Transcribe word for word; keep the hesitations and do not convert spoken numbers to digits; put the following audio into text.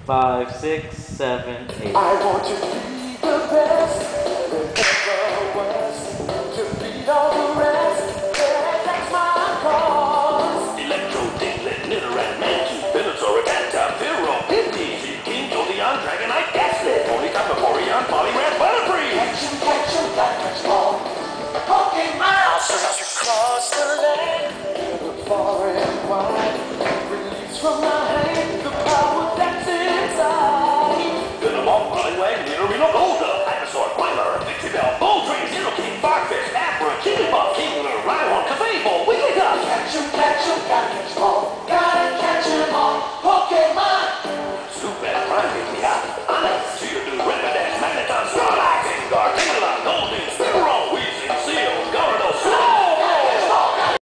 five, six, seven, eight. I want to be the best, the best, the worst, to beat all the